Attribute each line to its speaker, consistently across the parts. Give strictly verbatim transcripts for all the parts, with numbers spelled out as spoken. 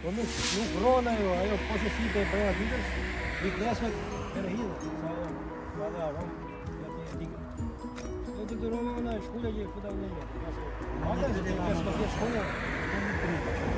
Speaker 1: Po nuk, nuk rona ajo, ajo po se si të bëra ditës, i klesme të rrhidhe, sa ajo, sa dhe ajo, e dikë. Do të të rome në shkulle që e këta në një. Ata e të klesme të shkulle, në të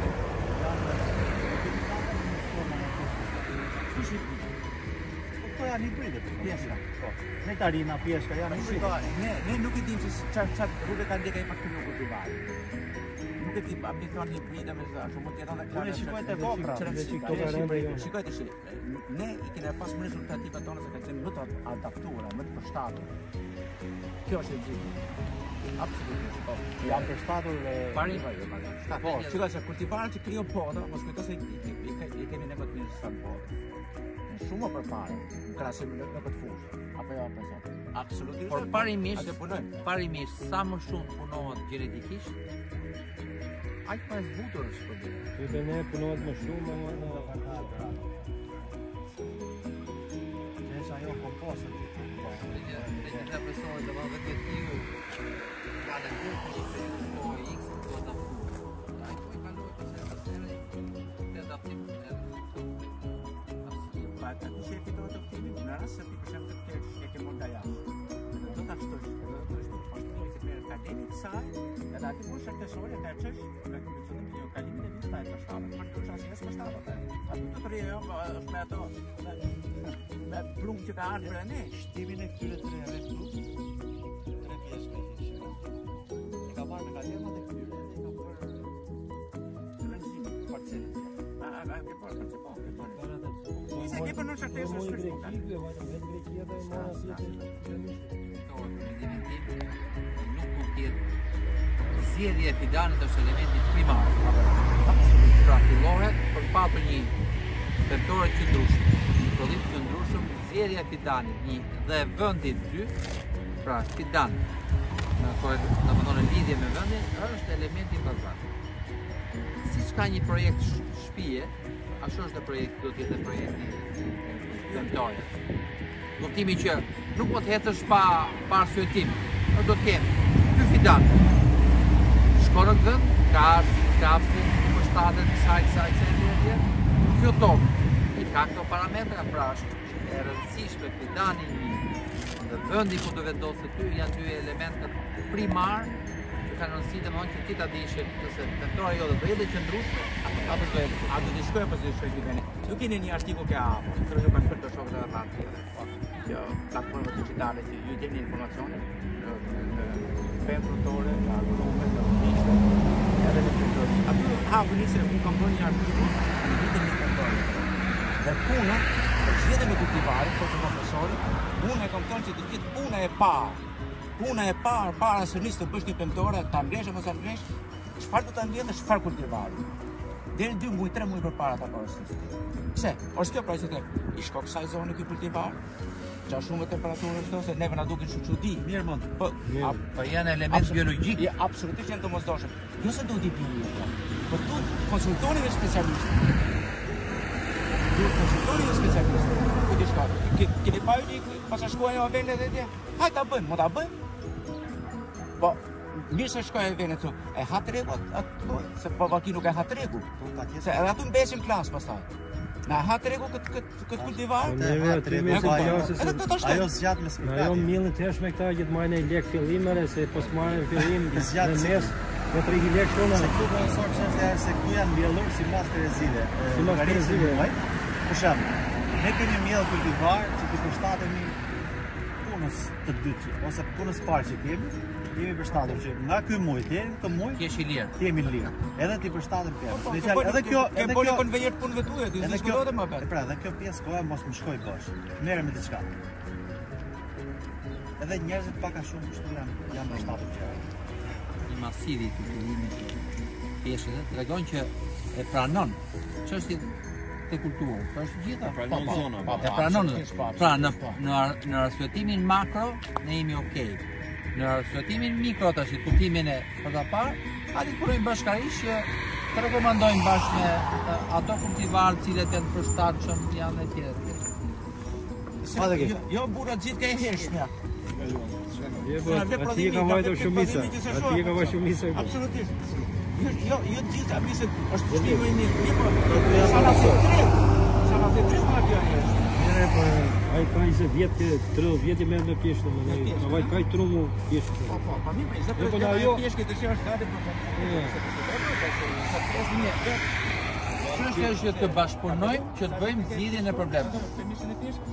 Speaker 1: rritë.
Speaker 2: Po janë i pritë, pjeshka. Nektarina, pjeshka, janë i pritë. Ne nuk i dim që qatë rrugë ka ndeka i pak të nuk të vaj. Nuk e ti abdi thonë një pritë me zashtu, mund tjeton dhe klarë. Unë shikojt e vokra. Shikojt e shi. Ne i kene pas më rezultativa tonë se ka qenë më të adaptuara, më të përshtatur. Kjo është e gjithë. Absolutisht. Janë përshtatur
Speaker 3: Pari?
Speaker 2: Po, shikoj se kultivarët që krijo poda, mos kujto se i kemi ne më të mirë se sa poda. Shumë për parë, në krasim në këtë fushë, apo jo për absolutisht.
Speaker 3: Por parimisht, parimisht, sa më shumë punohet genetikisht, aq më e zbutur është problemi.
Speaker 1: Që ne punohet më shumë,
Speaker 2: Që ajo kompostën që
Speaker 3: Dhe një personi të vëllë vetë tiju, ka në kërë të shpejtë, po e x të adaptuar. Ai po i kaloj përse të sere, të adaptim të
Speaker 2: Të të që e fitore të optimit, në rrasë se ti përshem të të që e ke mund da jashtë. Do të ashtosh, do të ashtosh, pashtu që me akademik saj, edhe ati mund shërtesori, edhe qësh, në qëllim të një kalimin e vitë ta e përshtavat, për të shasë jesë përshtavat. Atu të të rejë, është me ato, me plumë që ka ardhë për e ne. Shtimin e këtyre të rejëve plumë, tre pjesë me fishë. E ka marrë me kalema dhe këtyre, dhe i ka për rëndësimi, parcellit. A, a, a, ke parë, parë, po, ke parë. Se ke për në qërtesë është shkështu ka?
Speaker 1: Vetë Grekia dhe i mora si të
Speaker 3: Këto me dimentim, nuk mund tjetë zjedhje e fidanit është elementi primar. Pra fillohet për patur një tërtore qëndrushme, një prodhim qëndrushme, zjedhje e fidanit një dhe vëndit dy, pra fidan, në më thonë lidhje me vëndin, është elementi bazar. Si që ka një projekt shpije, ashtu është dhe projekti, do t'jetë dhe projekti dëmtojë. Kuptimi që nuk mund të hetësh pa arsyetim, por do të kemë ky fidan. Shko në vend, ka arsi, kapsi, përshtatet, sajt, sajt, sajt, sajt, kjo tokë. I ka këto parametra, pra është e rëndësishme fidani një dhe vendi ku do vendoset ty janë dy elementet primar që kanë rëndësi dhe më thonë që ti ta dish nëse tentora jote do jetë qëndrueshme apo do jetë
Speaker 2: a do të shkojë apo do të shkojë vende. Nuk keni një artikull që apo që do të kanë për të shoqë edhe rreth. Që platformat digitale që ju jeni informacione në pemë frutore, në agrume, në vishë, edhe në frutore. Aty havu nisë un kam bërë një artikull në vitën e katërdhjetë. Dhe puna për zgjedhjen e kultivarit, për profesorin, unë e kam thënë që do të jetë puna e parë. Puna e parë, para se nis të bësh një pemtore, ta mblesh apo ta mblesh, çfarë do ta mbledh dhe çfarë kultivari. Deri dy muaj, tre muaj përpara ta porosis. Pse? Është kjo pra që i shko kësaj zone ky kultivar. Qa shumë temperaturë është se neve na duken shumë çudi. Mirë mund. Po,
Speaker 3: po janë element biologjik.
Speaker 2: Ja, absolutisht janë domosdoshëm. Jo se duhet i bini. Po tu konsultoni me specialistë. Duhet konsultoni me specialistë. Ku di shkoj? Keni pa një pas shkojnë në vende dhe dhe. Hajde ta bëjmë, mund ta bëjmë. Po, mirë se shkoj në vende këtu. E ha tregu atë, se po vaki nuk e ha tregu. Se edhe aty mbesim klas pastaj. Na ha tregu këtë këtë këtë kultivar.
Speaker 1: Ajo zgjat me spektakël. Ajo millën tesh me këta që të marrin një lek fillimere se po s'marrin fillim zgjat mes me tre lek shumë. Se këtu kanë sortë se se këtu janë mbjellur si mas terezile. Si mas terezile. Për shembull, ne kemi miell kultivar që të përshtatemi punës të dytë ose punës parë që kemi. Jemi përshtatur që nga ky muaj deri në këtë muaj
Speaker 3: jesh i lirë.
Speaker 1: Jemi i lirë. Edhe ti përshtatem pjesë. Special edhe kjo edhe kjo
Speaker 2: konvejer punëve tuaja, ti zgjidhove më pas.
Speaker 1: Pra, edhe kjo pjesë koha mos më shkoj bash. Merrem me diçka. Edhe njerëzit pak a shumë kështu janë janë përshtatur që
Speaker 3: i masivi të fillimit të pjesës tregon që e pranon çështjet të kulturës. Pra është gjitha
Speaker 4: pranon zona.
Speaker 3: E pranon. Pra në në në arsyeatimin makro ne jemi okay. Në arsyeatimin mikro tash kuptimin e për ta parë, aty punojmë bashkërisht që të rekomandojmë bashkë me ato kultivarë të cilët janë përshtatshëm janë e tjerë.
Speaker 2: Jo, jo burra gjithë ka e hershme.
Speaker 1: Je po, aty ka vajtur shumica. Aty ka vajtur shumica.
Speaker 2: Absolutisht. jo, jo të gjitha pjesët është pushtimi i mirë. Po, sala se tre. Sala se tre ma kjo është.
Speaker 1: Mirë, po ai ka njëzet vjetë, tridhjetë vjetë merr me peshë, më ai. Ai ka i trumu peshë.
Speaker 2: Po, po, po mirë, ishte për të peshë që është gati për.
Speaker 3: Çështja është të bashkëpunojmë që të bëjmë zgjidhjen e problemeve.
Speaker 2: Permisin e peshkës.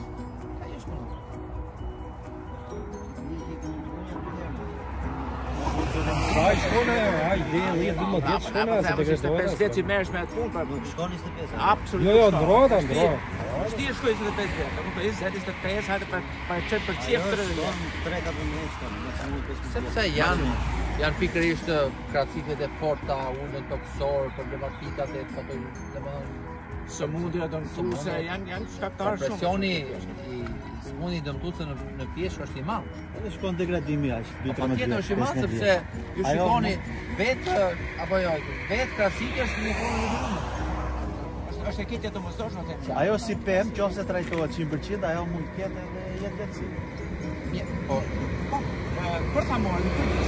Speaker 1: Ai shkone, ai dhe lidh më ditë shkone, se të
Speaker 2: kështu pesë vjet që merresh me atë punë, pra
Speaker 4: shkon njëzet e pesë.
Speaker 2: Absolutisht.
Speaker 1: Jo, jo, ndrota, ndrota.
Speaker 2: Shti e shkoj njëzet e pesë vjet, apo për njëzet e pesë, hajde për për çet për çiftër.
Speaker 4: tre katërmbëdhjetë shkon,
Speaker 3: Sepse janë janë pikërisht krahasimit e forta, ulën toksor, problematikat e ato, domethënë
Speaker 2: sëmundja dëmtuese janë janë shkaktarë shumë.
Speaker 3: Presioni i sëmundjes dëmtuese në në peshë është i madh.
Speaker 4: Edhe shkon degradimi aq, dy tre
Speaker 3: metra. Patjetër është i madh sepse ju shikoni vetë apo jo, vetë krahasimja është një formë ndryshe.
Speaker 2: Është e keqja domosdoshme atë.
Speaker 4: Ajo si pemë, nëse trajtohet njëqind për qind, ajo mund të ketë edhe jetë vetësi.
Speaker 3: Mirë, po
Speaker 2: për ta marrë në kujdes.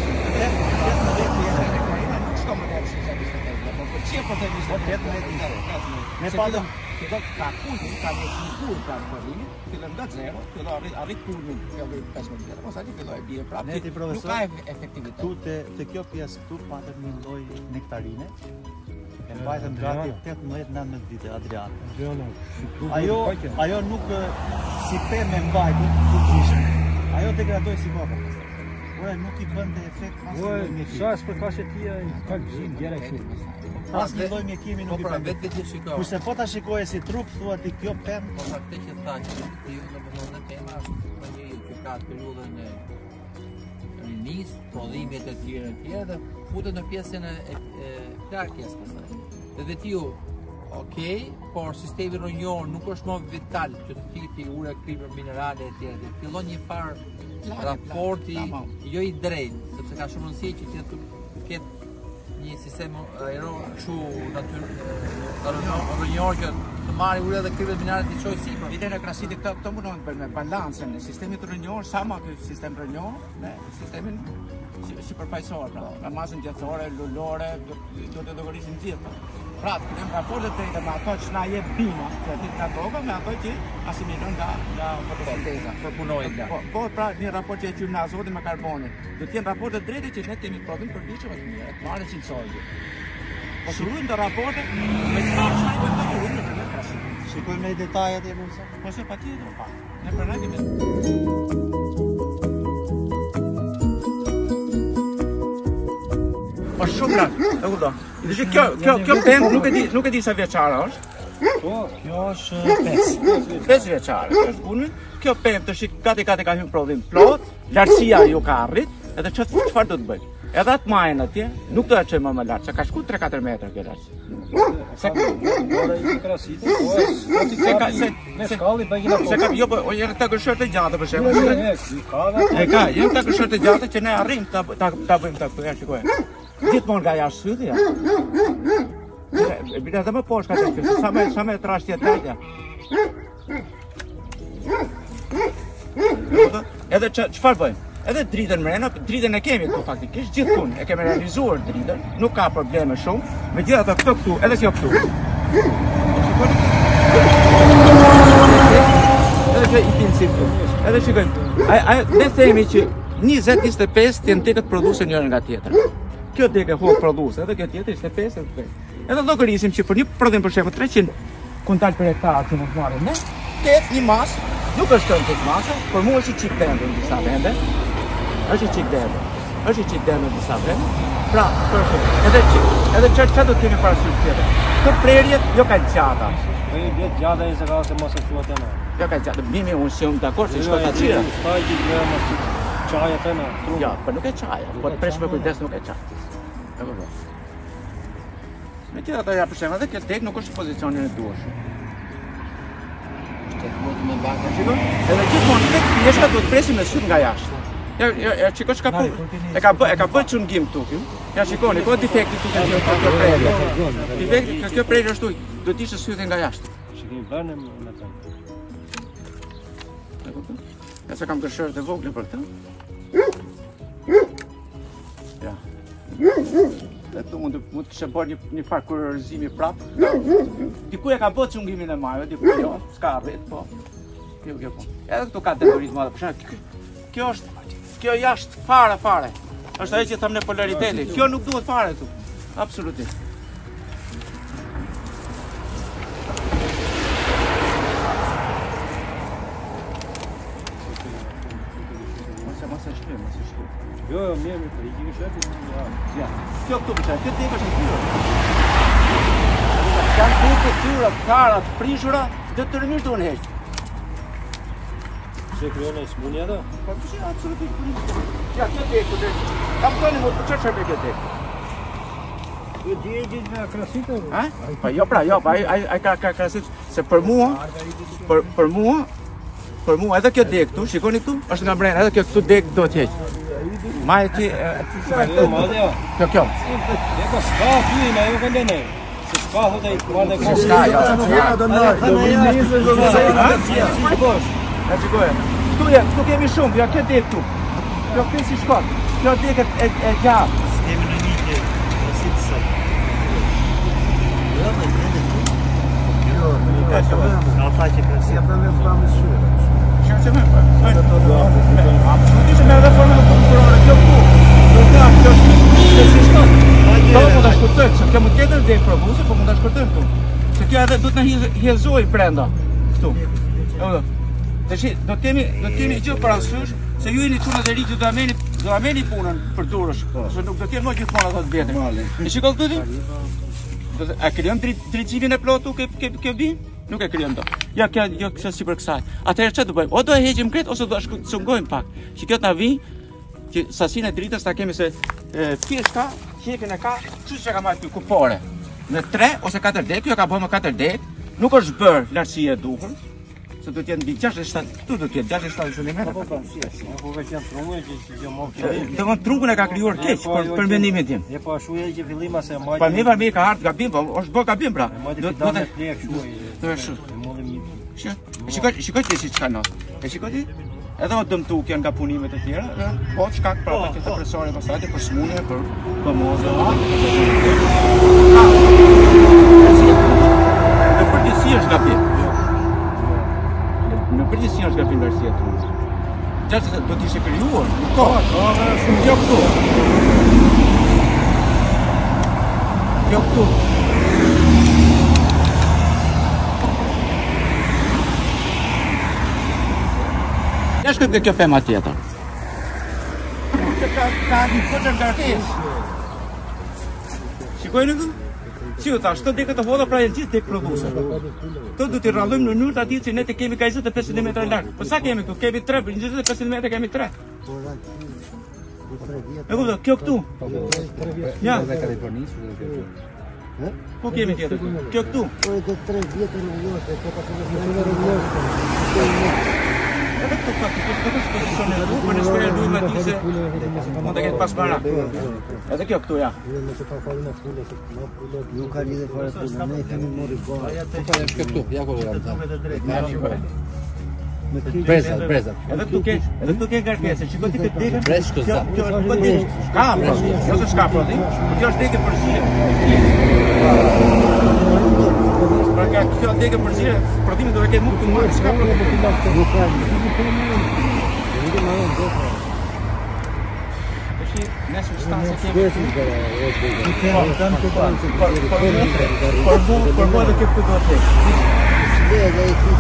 Speaker 2: Shko më deri në njëzet e pesë, po për çfarë po të njëzet e pesë?
Speaker 4: Ne patëm
Speaker 2: që do ka kurrë, ka një kurrë ka përrimi, fillon nga zero, fillon arrit arrit kurrën, fillon pesëmbëdhjetë vjet, mos ai filloi bie prapë.
Speaker 4: Ne ti profesor,
Speaker 2: nuk ka efektivitet.
Speaker 4: Tu te te kjo pjesë këtu patëm një lloj nektarine. E mbajtëm gati tetëmbëdhjetë nëntëmbëdhjetë vite Adrian. Ajo ajo nuk si pemë mbajtur, ku kishim. Ajo degradoi si kopa. Ora nuk i bënte efekt as
Speaker 1: një mjekimi. Sa për kashë tia ka gjin djera këtu.
Speaker 4: As një lloj mjekimi nuk i bënte.
Speaker 3: Vetë vetë shikoj.
Speaker 4: Kurse po ta shikoje si trup, thua ti kjo pemë,
Speaker 3: po sa këtë që tha që ti domethënë tema është një që ka periudhën e rinis, prodhimit e tjera e tjera dhe futet në pjesën e plakjes pastaj. Edhe ti okej, por sistemi ronjor nuk është më vital që të fiti ure, kripër, minerale e tjera. Fillon një farë raporti jo i drejtë, sepse ka shumë rëndësi që ti të ketë një sistem aero kështu natyrë ronjor që të marrë ure dhe kripër minerale të çojë sipër.
Speaker 2: Videre krahasitë këto këto mundon të bëjmë balancën e sistemit ronjor, sa më ky sistem ronjor me sistemin sipërfaqësor, pra, në masën gjethore, lulore, do të llogarisim gjithë. Pra, në raport të drejtë me ato që na jep bima, që ti nga toka me ato që asimilon nga nga fotosinteza,
Speaker 3: përpunojnë nga.
Speaker 2: Po, po, pra, një raport që e quajmë azotin me karbonin. Do të jenë raporte të drejtë që ne kemi prodhim për vite më të mira, të marrë cilësojë. Po shurujmë të raporte me çfarë çfarë do të bëjmë në këtë.
Speaker 4: Shikojmë në detajet e mundsa.
Speaker 2: Po se patjetër pa. Ne pranojmë. Po shumë lart, e kupton. Dhe kjo kjo kjo pemë nuk e di, nuk e di sa vjeçare është.
Speaker 4: Po, kjo është pesë.
Speaker 2: pesë vjeçare është punën. Kjo pemë të shik gati gati ka hyrë prodhim plot, lartësia ju ka arrit, edhe çfarë do të bëj? Edhe atë majën atje, nuk do ta çojmë më lart, sa ka shku tre katër metra kjo lartësi.
Speaker 1: Se ka ora i krasitë, po se ka se me skalli bëjnë apo.
Speaker 2: Se ka jo po janë këta gëshortë gjata për shembull. E ka, janë këta gëshortë gjata që ne arrim ta ta bëjmë ta ja shikoj. Gjithmonë nga jashtë sytë ja. E bile edhe më poshtë ka të sa me sa me trashtje të tjera. Edhe çfarë bëjmë? Edhe dritën mrena, dritën e kemi këtu faktikisht gjithkund. E kemi realizuar dritën, nuk ka probleme shumë. Megjithatë këto këtu, edhe kjo këtu. Edhe kjo i pinci këtu. Edhe shikojmë. Ai ne themi që njëzet njëzet e pesë të jenë tekët produse njëra nga tjetra. Kjo deke hok produse, edhe kjo tjetër ishte pesë e pesë. Edhe llogarisim që për një prodhim për shembull treqind kuntal për hektar që mund të marrim ne, ketë një masë, nuk është kënd tek masa, por mua është i çik dende në disa vende. Është i çik dende. Është i çik dende në disa vende. Pra, për shembull, edhe çik, edhe çfarë çfarë do të kemi parasysh tjetër. Këto prerjet jo kanë gjata.
Speaker 1: Po i vjet gjata e zëra se mos e thuat anë.
Speaker 2: Jo kanë gjata, mimi unë jam dakord se shkoj ta çira.
Speaker 1: Sta i ditë mos çaja tani.
Speaker 2: Ja, po nuk e çaja, po presh me kujdes nuk e çaj. E vërtet. Megjithatë ja për shembull, edhe kjo tek nuk është në pozicionin e duhur. Edhe gjithmonë tek pjesa do të presim me syt nga jashtë. Ja, ja, çiko çka po. E ka bë, e ka bë çungim këtu. Ja shikoni, ko defekti këtu kanë kjo prerje. Defekti ka kjo prerje ashtu, do të ishte sytë nga jashtë.
Speaker 1: Shikoj bënë me ta.
Speaker 2: Ja sa kam gëshorë të vogla për këtë. Ja. Këtu mund të mund të kishte bërë një një farë kurorëzimi prap. Diku e ka bërë çungimin e majve, diku jo, s'ka arrit, po. Kjo kjo po. Edhe këtu ka detyrim madh. Për shembull, kjo është kjo jashtë fare fare. Është ajo që them në polariteti. Kjo nuk duhet fare këtu. Absolutisht.
Speaker 1: Jo, jo, mirë, mirë, i kemi shëpë,
Speaker 2: ja. Kjo këtu përshë, kjo të është në tyra. Kanë të të tyra, karat, prishura, dhe të rëmisht duhen heqë.
Speaker 1: Se kryon e smunja da?
Speaker 2: Pa përshë, absolutisht prishura. Ja, kjo të ekë, kam të një mund për që shërbe kjo të ekë.
Speaker 1: Kjo di e gjithë me krasitë?
Speaker 2: Ha? Pa jo pra, jo, pa ai ka krasitë, se për mua, për mua, për mua, edhe kjo dek këtu, shikoni këtu, është nga mrena, edhe kjo këtu dek do të heqë. Ma e ti... Kjo kjo?
Speaker 1: Dhe ko s'ka ty, ma ju këndë ne. Se s'ka thote i këmande
Speaker 2: Se s'ka, jo.
Speaker 1: do nërë, do vinë njësë do nërë.
Speaker 2: Ja qikoje. Këtu je, këtu kemi shumë, ja kjo dek këtu. Kjo kjo si shkot. Kjo dek e gjabë.
Speaker 4: S'kemi në një të rësitë së. Jo, me gjende të. Jo, një ka shumë. Nga tha që kërësi. Ja përme më më shumë.
Speaker 2: Që që me përë? Absolutisht me edhe formë në konkurore, kjo këtu. Do të kjo është si shkot. Do mund të shkurtojnë, se kjo mund tjetër dhe i provuse, po mund të shkurtojnë këtu. Se kjo edhe du të në hjezoj brenda. Këtu. Do t'jemi gjithë për asysh, se ju e një quna dhe rikë do ameni punën për durësh. Se nuk do t'jenë më gjithë puna dhe të vjetër. E shiko këtu ti? A kryon drejtësimin e plotu ke bi? Nuk e kryon do. Ja, kjo jo kështë si për kësaj. Atëherë që të bëjmë? O do e heqim kretë, ose do e shkungojmë pak. Që kjo të na vi, që sasin e dritës ta kemi se pjeshka, qekin e ka, që që ka marrë të kupore. Në tre ose katër dek, kjo ka bëjmë katër dek, nuk është bërë lartësi e duhur, se do t'jenë mbi gjashtëdhjetë e shtatë, këtu do t'jenë gjashtëdhjetë e shtatë centimetra.
Speaker 1: Po, po, po, veç janë trungue që që më fillim.
Speaker 2: Dhe më trungun e ka krijuar keq, për mendimin tim.
Speaker 1: E po ashtu e që fillim se majtë.
Speaker 2: Pa mi pa mi ka ardhur gabim, po është bë gabim pra.
Speaker 1: Do të të plek kështu.
Speaker 2: Do të shkoj. Shikoj, shikoj ti si çka nos. E shikoj ti? Edhe o dëmtu kjo nga punimet e tjera, po shkak prapa që të presore pastaj për smundje, për pomoze. Në përgjithësi është gabim. Në përgjithësi është gabim lartësia e tunës. Gjashtë do t'ishte krijuar, nuk ka. Shumë kjo këtu. Kjo këtu. Ja shkët nga kjo fema tjetër. Ka një këtë ngarkes. Shikojnë këtu? Si u thash, të dekët të hodha pra e gjithë dekë prodhuse. Të du t'i rrallojmë në njërë të ati që ne të kemi ka njëzet e pesëdhjetë metra largë. Po sa kemi këtu? Kemi tre, njëzet e pesëdhjetë metra kemi tre. E ku dhe, kjo këtu? Ja. Ku kemi tjetër? Kjo këtu? Edhe këtu ka të këtu është pozicion e du, për në shkërë e du me ti se mund të ketë pas para. Edhe kjo këtu, ja.
Speaker 4: Nuk ka lidhe fare punë, ne kemi mori bërë.
Speaker 3: Shkë këtu, ja ku dhe
Speaker 2: Brezat, brezat. Edhe këtu ke, edhe këtu ke ngarkese, shikoj ti këtë dekën.
Speaker 3: Brez shkë zda.
Speaker 2: Kjo është po dekë. Ka, jo se s'ka prodhim, por kjo është dekë përzire. Pra ka kjo dekë përzire, prodhimi do të ketë mund të marrë, s'ka prodhim.
Speaker 4: Nuk ka.
Speaker 2: Tashi, në substancë kemi. Por bu, por bu edhe kjo këtu do të tek.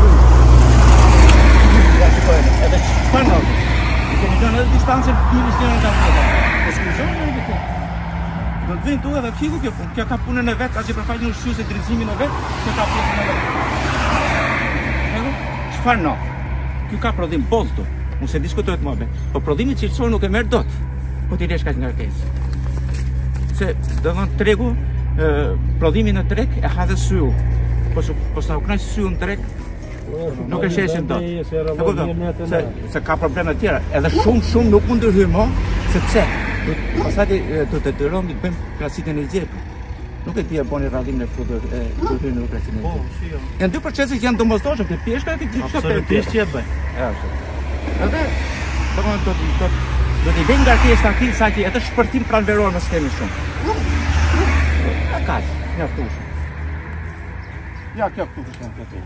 Speaker 2: Edhe çfarë në? I kemi dhënë edhe distancën një misionin nga veta. Po skuqson edhe këtu. Do të vinë tu edhe fiku kjo punë. Kjo ka punën e vet, as që përfaqë në ushqyes e drejtimin e vet, kjo ka punën e vet. Ego, çfarë në? Kjo ka prodhim bolto. Mos e diskutohet më be. Po prodhimi cilësor nuk e merr dot. Po ti lesh kaq ngarkesë. Se do të thonë tregu, prodhimi në treg e ha dhe syu. Po po sa u kënaq syu në treg, nuk e shesin dot. E kupton? Se se ka probleme tjera. Edhe shumë shumë nuk mund të hyjë më, sepse pastaj do të detyrojmë të bëjmë klasikën e gjepit. Nuk e di e boni radhim në futboll e do të hyjë në klasikën e gjepit. Po, si jo. Janë dy procese që janë domosdoshme, të pjeshka e të gjitha.
Speaker 1: Absolutisht që e bëj.
Speaker 2: Është. Edhe domethënë do të Do t'i vjen ngarkesa ati sa që atë shpërtim pranveror mos kemi shumë. Ja kaq, mjaftueshëm. Ja kjo këtu për shembull këtu.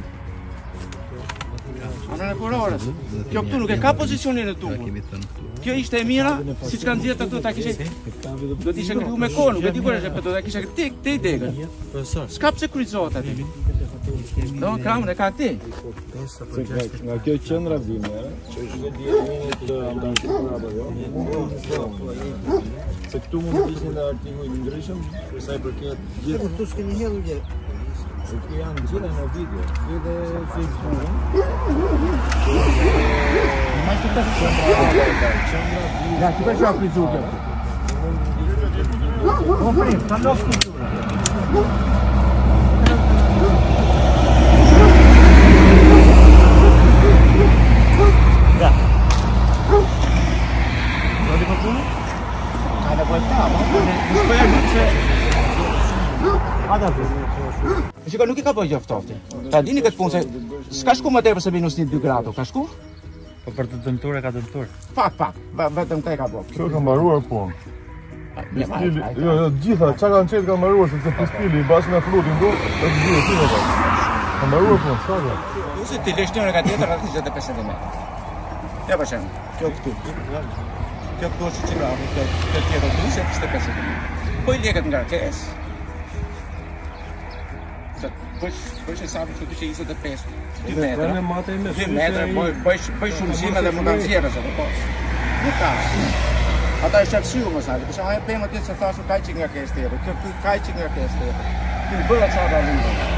Speaker 2: Anën e kurorës. Kjo këtu nuk e ka pozicionin e duhur. Kjo ishte e mira, siç kanë nxjerrë këtu ta kishe do të ishte krijuar me kohë, nuk e di kur është, po do ta kishe tek te degën. Profesor. S'ka pse kryqëzohet aty. Do kamën e ka ti.
Speaker 5: Nga kjo qendra vime, që është vetë dieni të antarëve apo jo. Se këtu mund të ishin edhe artikuj të ndryshëm, për sa i përket gjithë.
Speaker 1: Këtu s'keni hedhur gjë.
Speaker 5: Se këtu janë gjitha në video, edhe Facebook-ën.
Speaker 2: Ma që të Ja, që përshë apri zhukë. O, prim, të ndosh kulturë. Ja. Në di për punë? Ka në për ta, ma? Në shpëja në që... Ata për. Shiko, nuk i ka bëjë gjoftofti. Ta dini këtë punë se... S'ka shku më tepër se minus një dy grado, ka shku?
Speaker 1: Po për të dëmtuar e ka dëmtuar.
Speaker 2: Pak, pak, vetëm këtë e ka bëjë.
Speaker 5: Kjo ka mbaruar punë. Pistili, jo, jo, gjitha, qa kanë qetë kanë mbaruar, sepse pistili, bashkë me flutin do, e të gjithë, të gjithë. Ka mbaruar punë, s'ka dhe.
Speaker 2: Du se ti lesh njën e ka tjetër atë njëzet e pesë centimetra. Ja për shemë, kjo këtu. Kjo këtu është që qira, kjo tjetër du se njëzet e pesë centimetra. Po i leket nga rkes. Bëjsh e sabi që të që njëzet e pesë. dy metra. dy metra, bëjsh shumësime dhe mund të nëzjerë se të posë. Nuk ka. Ata e shëpsiu më sajtë, përshë aje pëmë të të se thashu kaj që nga kes tjetër. Kjo kaj që nga kes tjetër. Kjo bërë qatë a lindë.